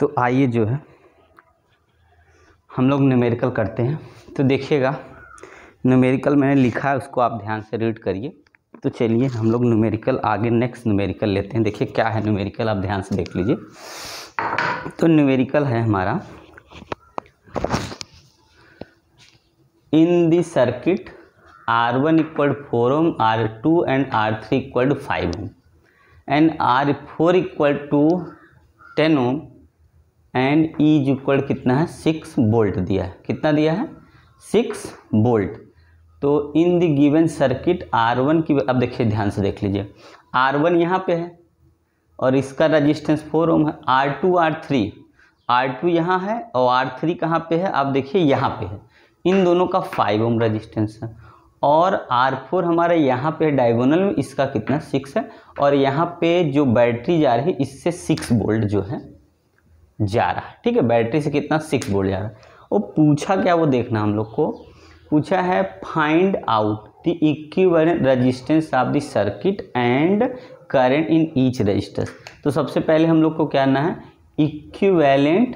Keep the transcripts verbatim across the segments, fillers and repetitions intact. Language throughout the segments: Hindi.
तो आइए जो है हम लोग न्यूमेरिकल करते हैं। तो देखिएगा न्यूमेरिकल मैंने लिखा है, उसको आप ध्यान से रीड करिए। तो चलिए हम लोग न्यूमेरिकल आगे नेक्स्ट न्यूमेरिकल लेते हैं। देखिए क्या है न्यूमेरिकल, आप ध्यान से देख लीजिए। तो न्यूमेरिकल है हमारा, in the circuit R one equal four ohm, R two and R three equal five ohm and R four equal to ten ohm and E is equal कितना है सिक्स वोल्ट दिया है। कितना दिया है? Six volt. तो in the given circuit R one की, अब देखिए ध्यान से देख लीजिए, आर वन यहाँ पे है और इसका रजिस्टेंस फोर ओम है। R two R three, R two यहाँ है और आर थ्री कहाँ पे है? आप देखिए यहाँ पे है। इन दोनों का फाइव ओम रजिस्टेंस है और आर फोर हमारा यहाँ पे डायगोनल में, इसका कितना सिक्स है और यहाँ पे जो बैटरी जा रही है इससे सिक्स वोल्ट जो है जा रहा है। ठीक है, बैटरी से कितना सिक्स वोल्ट जा रहा है। वो पूछा क्या, वो देखना हम लोग को पूछा है find out the equivalent resistance of the circuit and current in each resistor. तो सबसे पहले हम लोग को क्या करना है? इक्विवेलेंट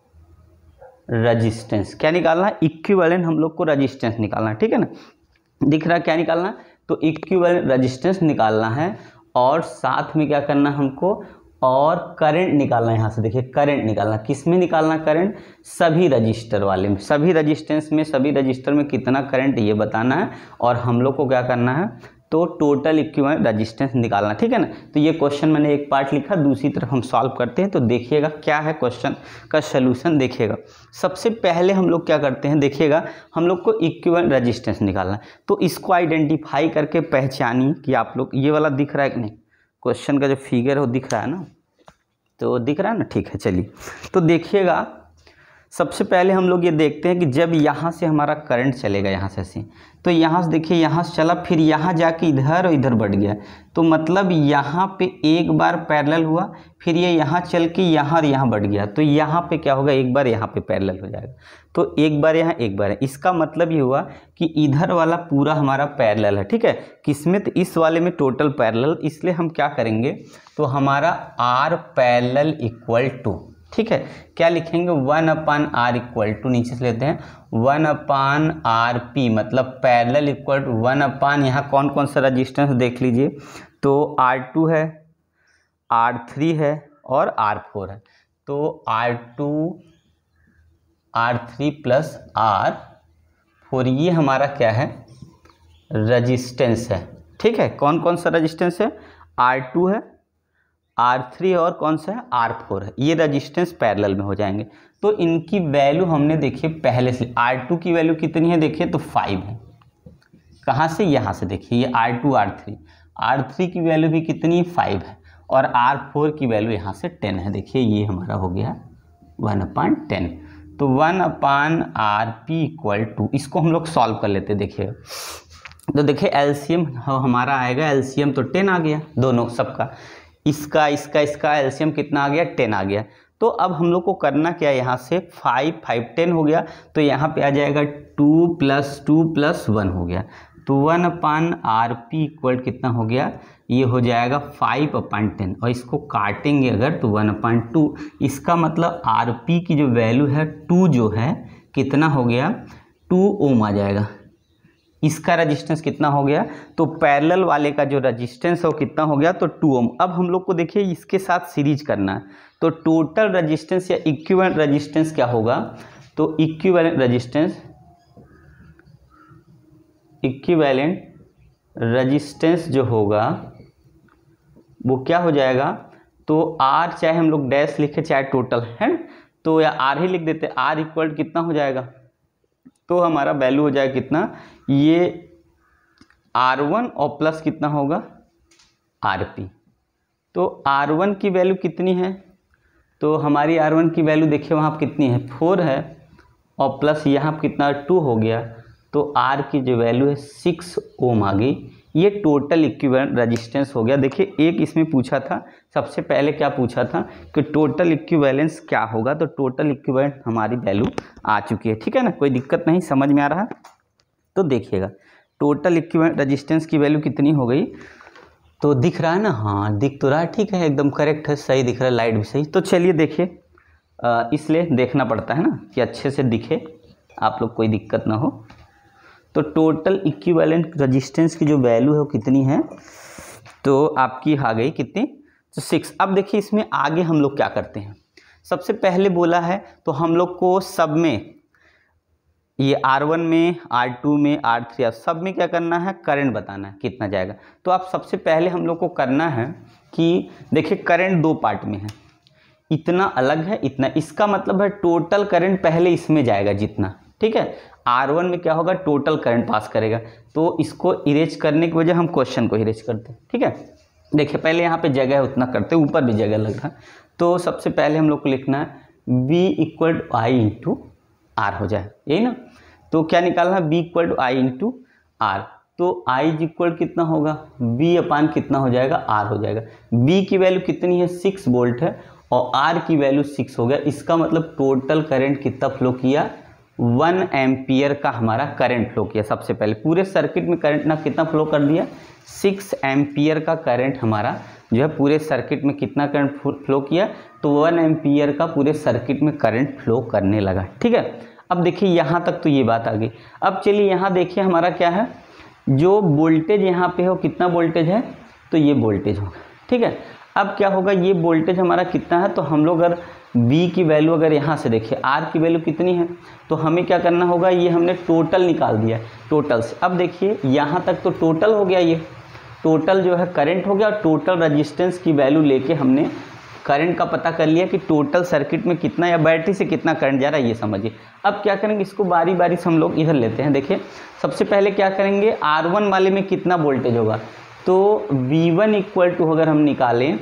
रेजिस्टेंस क्या निकालना है? इक्विवेलेंट हम लोग को रेजिस्टेंस निकालना है। ठीक है ना, दिख रहा है क्या निकालना है? तो इक्विवेलेंट रेजिस्टेंस निकालना है और साथ में क्या करना है हमको? और करंट निकालना है। यहाँ से देखिए करंट निकालना, किस में निकालना करंट? सभी रजिस्टर वाले में, सभी रजिस्टेंस में, सभी रजिस्टर में कितना करंट ये बताना है और हम लोग को क्या करना है? तो टोटल इक्विवेलेंट रजिस्टेंस निकालना। ठीक है ना, तो ये क्वेश्चन मैंने एक पार्ट लिखा, दूसरी तरफ हम सॉल्व करते हैं। तो देखिएगा क्या है क्वेश्चन का सोल्यूशन। देखिएगा सबसे पहले हम लोग क्या करते हैं, देखिएगा हम लोग को इक्विवेलेंट रजिस्टेंस निकालना है। तो इसको आइडेंटिफाई करके पहचानिए कि आप लोग, ये वाला दिख रहा है कि नहीं, क्वेश्चन का जो फिगर है वो दिख रहा है ना, तो दिख रहा है ना। ठीक है, चलिए तो देखिएगा सबसे पहले हम लोग ये देखते हैं कि जब यहाँ से हमारा करंट चलेगा यहाँ से ऐसे, तो यहाँ से देखिए यहाँ से चला, फिर यहाँ जाके इधर और इधर बढ़ गया। तो मतलब यहाँ पे एक बार पैरेलल हुआ, फिर ये यहाँ चल के यहाँ और यहाँ बढ़ गया। तो यहाँ पे क्या होगा? एक बार यहाँ पे पैरेलल हो जाएगा। तो एक बार यहाँ, एक बार है। इसका मतलब ये हुआ कि इधर वाला पूरा हमारा पैरेलल है। ठीक है, किसमें? तो इस वाले में टोटल पैरेलल। इसलिए हम क्या करेंगे? तो हमारा आर पैरेलल इक्वल टू, ठीक है, क्या लिखेंगे? One upon R equal to, नीचे से लेते हैं, वन अपान आर पी, मतलब parallel equal to one upon, यहाँ कौन कौन सा रजिस्टेंस देख लीजिए। तो आर टू है, आर थ्री है और आर फोर है। तो R two R three plus R four, ये हमारा क्या है? रजिस्टेंस है। ठीक है, कौन कौन सा रजिस्टेंस है? आर टू है, आर थ्री और कौन सा है? आर फोर है। ये रजिस्टेंस पैरेलल में हो जाएंगे। तो इनकी वैल्यू हमने देखिए पहले से, आर टू की वैल्यू कितनी है देखिए, तो फाइव है। कहाँ से? यहाँ से देखिए, ये R two R three, R three की वैल्यू भी कितनी? फाइव है और आर फोर की वैल्यू यहाँ से टेन है। देखिए ये हमारा हो गया वन अपान टेन। तो one upon R P equal to, इसको हम लोग सॉल्व कर लेते। देखिए तो देखिए एलसीएम हमारा आएगा, एलसीएम तो टेन आ गया दोनों सबका, इसका इसका इसका एलसीएम कितना आ गया? टेन आ गया। तो अब हम लोग को करना क्या है? यहाँ से फाइव फाइव टेन हो गया, तो यहाँ पे आ जाएगा two plus two plus one हो गया। तो one upon R P equal कितना हो गया? ये हो जाएगा फाइव अपान टेन, और इसको काटेंगे अगर तो वन अपान टू। इसका मतलब आर पी की जो वैल्यू है टू जो है कितना हो गया? टू ओम आ जाएगा। इसका रेजिस्टेंस कितना हो गया? तो पैरेलल वाले का जो रेजिस्टेंस है वो कितना हो गया? तो टू ओम। अब हम लोग को देखिए इसके साथ सीरीज करना है, तो टोटल रेजिस्टेंस या इक्विवेलेंट रेजिस्टेंस क्या होगा? तो इक्विवेलेंट रेजिस्टेंस, इक्विवेलेंट रेजिस्टेंस जो होगा वो क्या हो जाएगा? तो आर, चाहे हम लोग डैश लिखे चाहे टोटल है, तो या आर ही लिख देते। आर इक्वल कितना हो जाएगा? तो हमारा वैल्यू हो जाएगा कितना? ये आर वन और प्लस कितना होगा? R P. तो आर वन की वैल्यू कितनी है? तो हमारी आर वन की वैल्यू देखिए वहाँ कितनी है? फोर है और प्लस यहाँ कितना? टू हो गया। तो आर की जो वैल्यू है सिक्स ओम आ गई। ये टोटल इक्विवेलेंट रेजिस्टेंस हो गया। देखिए एक इसमें पूछा था, सबसे पहले क्या पूछा था कि टोटल इक्विवेलेंस क्या होगा, तो टोटल इक्विवेलेंट हमारी वैल्यू आ चुकी है। ठीक है ना, कोई दिक्कत नहीं, समझ में आ रहा है? तो देखिएगा टोटल इक्विवेलेंट रेजिस्टेंस की वैल्यू कितनी हो गई? तो दिख रहा है ना? हाँ दिख तो रहा है, ठीक है, एकदम करेक्ट है, सही दिख रहा है, लाइट भी सही। तो चलिए देखिए इसलिए देखना पड़ता है ना कि अच्छे से दिखे, आप लोग कोई दिक्कत ना हो। तो टोटल इक्विवेलेंट रेजिस्टेंस की जो वैल्यू है वो कितनी है, तो आपकी आ गई कितनी, तो सिक्स। अब देखिए इसमें आगे हम लोग क्या करते हैं, सबसे पहले बोला है तो हम लोग को सब में, ये आर वन में, आर टू में, आर थ्री, सब में क्या करना है, करंट बताना है कितना जाएगा। तो आप सबसे पहले हम लोग को करना है कि देखिए करंट दो पार्ट में है, इतना अलग है, इतना, इसका मतलब है टोटल करंट पहले इसमें जाएगा जितना, ठीक है। आर वन में क्या होगा, टोटल करंट पास करेगा, तो इसको इरेज करने की वजह हम क्वेश्चन को इरेज करते हैं, ठीक है। देखिए पहले यहाँ पे जगह है उतना करते हैं, ऊपर भी जगह लग रहा है, तो सबसे पहले हम लोग को लिखना है B equal to I into R हो जाए, यही ना। तो क्या निकालना है, B equal to I into R, तो आई इक्वल कितना होगा, बी अपान कितना हो जाएगा, आर हो जाएगा। बी की वैल्यू कितनी है, सिक्स वोल्ट है, और आर की वैल्यू सिक्स हो गया, इसका मतलब टोटल करंट कितना फ्लो किया, वन एम्पियर का हमारा करंट फ्लो किया। सबसे पहले पूरे सर्किट में करंट ना कितना फ्लो कर दिया, सिक्स एम्पियर का करंट हमारा जो है पूरे सर्किट में कितना करंट फ्लो किया, तो वन एम्पियर का पूरे सर्किट में करंट फ्लो करने लगा, ठीक है। अब देखिए यहाँ तक तो ये बात आ गई। अब चलिए यहाँ देखिए हमारा क्या है, जो वोल्टेज यहाँ पे हो कितना वोल्टेज है, तो ये वोल्टेज होगा, ठीक है। अब क्या होगा, ये वोल्टेज हमारा कितना है, तो हम लोग अगर V की वैल्यू अगर यहाँ से देखिए R की वैल्यू कितनी है, तो हमें क्या करना होगा, ये हमने टोटल निकाल दिया टोटल से। अब देखिए यहाँ तक तो टोटल हो गया, ये टोटल जो है करंट हो गया, और टोटल रेजिस्टेंस की वैल्यू लेके हमने करंट का पता कर लिया कि टोटल सर्किट में कितना या बैटरी से कितना करंट जा रहा है, ये समझिए। अब क्या करेंगे, इसको बारी बारी से हम लोग इधर लेते हैं। देखिए सबसे पहले क्या करेंगे, आर वन वाले में कितना वोल्टेज होगा, तो वी वन इक्वल टू अगर हम निकालें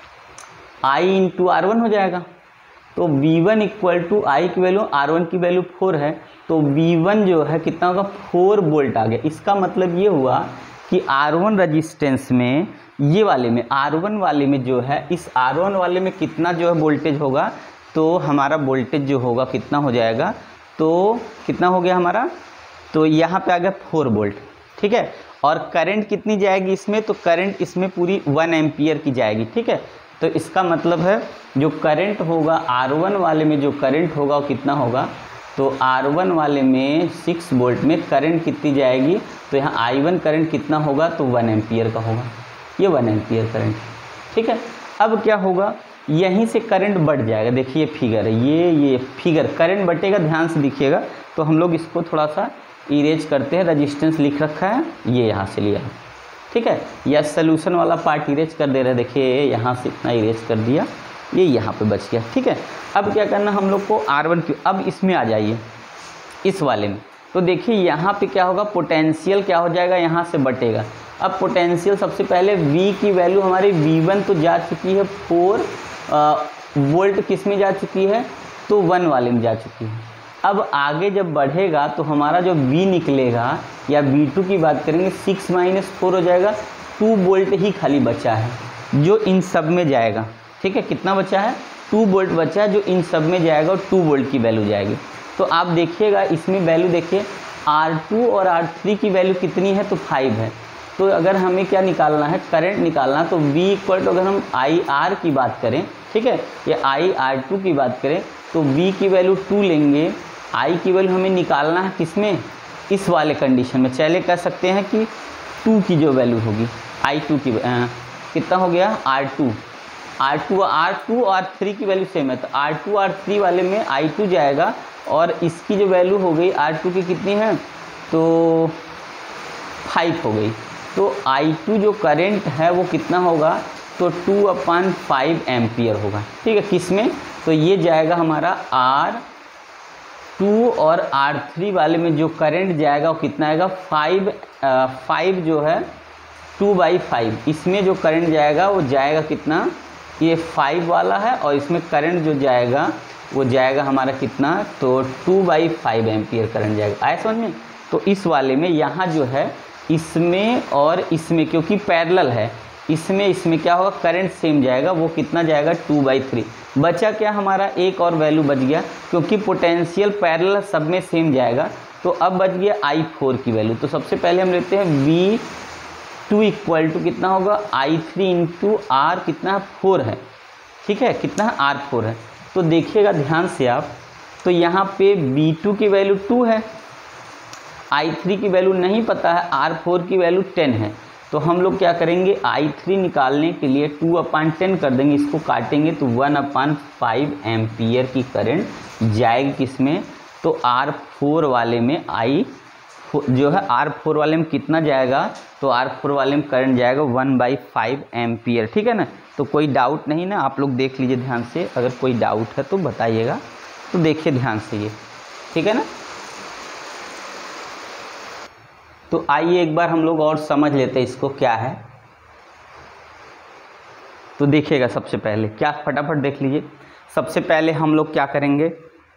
आई इंटू आर वन हो जाएगा, तो V one equal to I की वैल्यू, आर वन की वैल्यू फोर है, तो वी वन जो है कितना होगा, फोर वोल्ट आ गया। इसका मतलब ये हुआ कि आर वन रजिस्टेंस में, ये वाले में, आर वन वाले में जो है, इस आर वन वाले में कितना जो है वोल्टेज होगा, तो हमारा वोल्टेज जो होगा कितना हो जाएगा, तो कितना हो गया हमारा, तो यहाँ पे आ गया फोर वोल्ट, ठीक है। और करंट कितनी जाएगी इसमें, तो करंट इसमें पूरी वन एम्पियर की जाएगी, ठीक है। तो इसका मतलब है जो करंट होगा आर वन वाले में, जो करंट होगा वो कितना होगा, तो आर वन वाले में सिक्स वोल्ट में करंट कितनी जाएगी, तो यहाँ आई वन करंट कितना होगा, तो वन एम्पियर का होगा, ये वन एम्पियर करंट, ठीक है। अब क्या होगा, यहीं से करंट बढ़ जाएगा, देखिए फिगर है, ये ये फिगर करंट बढ़ेगा, ध्यान से दिखिएगा। तो हम लोग इसको थोड़ा सा इरेज करते हैं, रेजिस्टेंस लिख रखा है, ये यहाँ से लिया, ठीक है। या सोल्यूशन वाला पार्ट इरेज कर दे रहे हैं, देखिए यहाँ से इतना इरेज कर दिया, ये यहाँ पे बच गया, ठीक है। अब क्या करना हम लोग को, आर वन की, अब इसमें आ जाइए इस वाले में, तो देखिए यहाँ पे क्या होगा, पोटेंशियल क्या हो जाएगा, यहाँ से बटेगा। अब पोटेंशियल सबसे पहले V की वैल्यू हमारी वी वन तो जा चुकी है, फोर वोल्ट किस में जा चुकी है, तो वन वाले में जा चुकी है। अब आगे जब बढ़ेगा तो हमारा जो V निकलेगा, या वी टू की बात करेंगे, सिक्स माइनस फोर हो जाएगा, टू वोल्ट ही खाली बचा है जो इन सब में जाएगा, ठीक है। कितना बचा है, टू वोल्ट बचा है जो इन सब में जाएगा, और टू वोल्ट की वैल्यू जाएगी। तो आप देखिएगा इसमें वैल्यू देखिए, आर टू और आर थ्री की वैल्यू कितनी है, तो फाइव है। तो अगर हमें क्या निकालना है, करंट निकालना, तो V इक्वल टू अगर हम आई आर की बात करें, ठीक है, या आई आर टू की बात करें, तो V की वैल्यू टू लेंगे, I की वैल्यू हमें निकालना है किसमें, इस वाले कंडीशन में। चले कह सकते हैं कि टू की जो वैल्यू होगी, आई टू की आ, कितना हो गया, R two, R two R two और थ्री की वैल्यू सेम है, तो आर टू आर थ्री वाले में आई टू जाएगा, और इसकी जो वैल्यू हो गई आर टू की कितनी है, तो फाइव हो गई। तो आई टू जो करंट है वो कितना होगा, तो टू अपॉन फाइव एम्पियर होगा, ठीक है। किस में, तो ये जाएगा हमारा आर टू और आर थ्री वाले में जो करंट जाएगा वो कितना आएगा, फाइव फाइव जो है टू बाई फाइव, इसमें जो करंट जाएगा वो जाएगा कितना, ये फाइव वाला है, और इसमें करंट जो जाएगा वो जाएगा हमारा कितना, तो two by five ampere current जाएगा। आया समझ में। तो इस वाले में यहाँ जो है, इसमें और इसमें क्योंकि पैरेलल है, इसमें इसमें क्या होगा, करंट सेम जाएगा, वो कितना जाएगा, टू बाई थ्री। बचा क्या हमारा, एक और वैल्यू बच गया, क्योंकि पोटेंशियल पैरेलल सब में सेम जाएगा, तो अब बच गया आई फोर की वैल्यू। तो सबसे पहले हम लेते हैं वी टू इक्वल टू कितना होगा, आई थ्री इंटू आर कितना है, फोर है, ठीक है, कितना है, आर फोर है। तो देखिएगा ध्यान से आप, तो यहाँ पे बी टू की वैल्यू टू है, आई थ्री की वैल्यू नहीं पता है, आर फोर की वैल्यू टेन है। तो हम लोग क्या करेंगे, आई थ्री निकालने के लिए टू अपान टेन कर देंगे, इसको काटेंगे तो वन अपान फाइव एम्पियर की करंट जाएगी किसमें, तो आर फोर वाले में आई जो है आर फोर वाले में कितना जाएगा, तो आर फोर वाले में करंट जाएगा वन बाई फाइव एम्पियर। ठीक है ना, तो कोई डाउट नहीं ना, आप लोग देख लीजिए ध्यान से, अगर कोई डाउट है तो बताइएगा। तो देखिए ध्यान से ये, ठीक है ना। तो आइए एक बार हम लोग और समझ लेते हैं इसको क्या है। तो देखिएगा सबसे पहले क्या, फटाफट देख लीजिए। सबसे पहले हम लोग क्या करेंगे,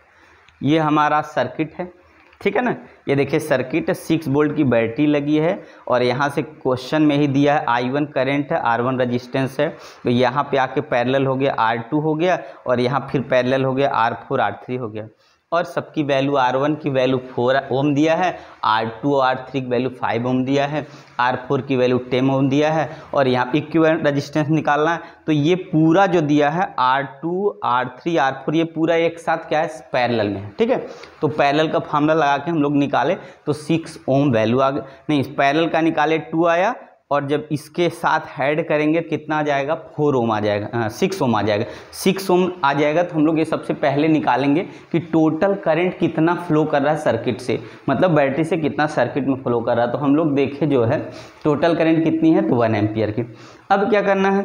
ये हमारा सर्किट है, ठीक है ना। ये देखिए सर्किट है, सिक्स वोल्ट की बैटरी लगी है और यहाँ से क्वेश्चन में ही दिया है आई वन करंट है, आर वन रजिस्टेंस है। तो यहाँ पे आके पैरेलल हो गया आर टू हो गया और यहाँ फिर पैरेलल हो गया आर फोर आर थ्री हो गया। और सबकी वैल्यू आर वन की वैल्यू फोर ओम दिया है, आर टू और आर थ्री की वैल्यू फाइव ओम दिया है, आर फोर की वैल्यू टेन ओम दिया है। और यहाँ पे इक्विवेलेंट रेजिस्टेंस निकालना है, तो ये पूरा जो दिया है R two R three R four ये पूरा एक साथ क्या है, पैरेलल में है। ठीक है, तो पैरेलल का फार्मूला लगा के हम लोग निकाले तो सिक्स ओम वैल्यू आ गया, नहीं पैरेलल का निकाले टू आया, और जब इसके साथ ऐड करेंगे कितना आ जाएगा, फोर ओम आ जाएगा, सिक्स ओम आ जाएगा। सिक्स ओम आ जाएगा तो हम लोग ये सबसे पहले निकालेंगे कि टोटल करंट कितना फ्लो कर रहा है सर्किट से, मतलब बैटरी से कितना सर्किट में फ्लो कर रहा है। तो हम लोग देखें जो है टोटल करंट कितनी है, तो वन एम्पियर की। अब क्या करना है,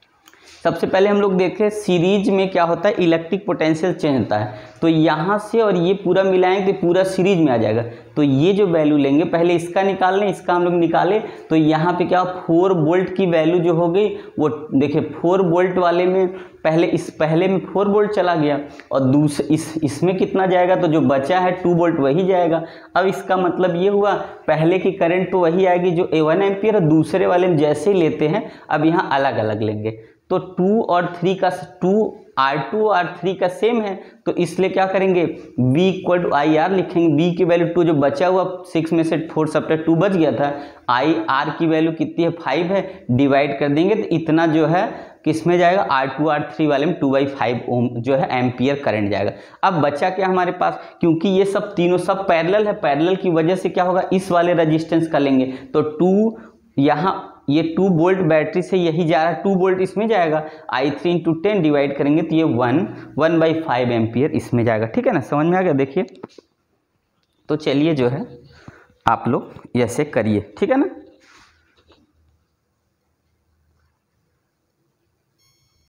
सबसे पहले हम लोग देखें सीरीज में क्या होता है, इलेक्ट्रिक पोटेंशियल चेंज होता है। तो यहाँ से और ये पूरा मिलाएंगे तो पूरा सीरीज में आ जाएगा। तो ये जो वैल्यू लेंगे, पहले इसका निकाल लें, इसका हम लोग निकाले तो यहाँ पे क्या फोर वोल्ट की वैल्यू जो हो गई वो देखिए फोर वोल्ट वाले में पहले इस पहले में फोर वोल्ट चला गया और दूसरे इस इसमें कितना जाएगा, तो जो बचा है टू वोल्ट वही जाएगा। अब इसका मतलब ये हुआ पहले की करंट तो वही आएगी जो ए वन एम्पियर, दूसरे वाले में जैसे ही लेते हैं अब यहाँ अलग अलग लेंगे। तो टू और थ्री का two R two R three का सेम है, तो इसलिए क्या करेंगे V equal to I R लिखेंगे। V की वैल्यू टू, जो बचा हुआ सिक्स में से फोर सप्टे टू बच गया था, आई आर की वैल्यू कितनी है, फाइव है, डिवाइड कर देंगे तो इतना जो है किस में जाएगा, आर टू आर थ्री वाले में टू बाई फाइव ओम जो है एम्पियर करंट जाएगा। अब बचा क्या हमारे पास, क्योंकि ये सब तीनों सब पैरेलल है, पैरेलल की वजह से क्या होगा, इस वाले रजिस्टेंस का लेंगे तो टू यहाँ ये टू वोल्ट बैटरी से यही जा रहा है, टू वोल्ट इसमें जाएगा, I three into ten divide करेंगे तो ये one one by five ampere इसमें जाएगा। ठीक है ना, समझ में आ गया। देखिए तो चलिए जो है आप लोग ऐसे करिए, ठीक है ना।